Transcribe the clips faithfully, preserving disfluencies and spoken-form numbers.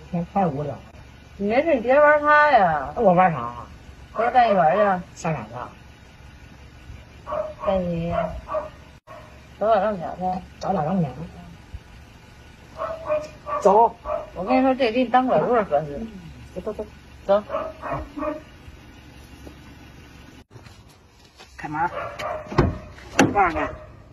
天太无聊了。 没事，你别玩它呀。 那我玩啥？ 回家带你玩去。 上哪去？ 带你找老丈母娘去。 找老丈母娘。走。 我跟你说，这给你当拐棍合适。 走走走走。 开门。放上去。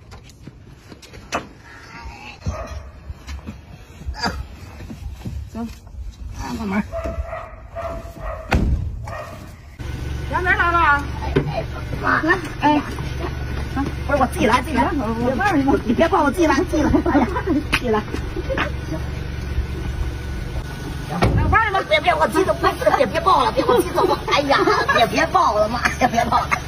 走。啊，关门。 杨梅来了。 哎，妈，来，哎，不是我自己来，自己来，别抱你，你别抱我，自己来，自己来，哎呀，自己来。行，玩什么？别别，我急着，别别别抱了，别我急着我，哎呀，别别抱了，妈呀，别抱了。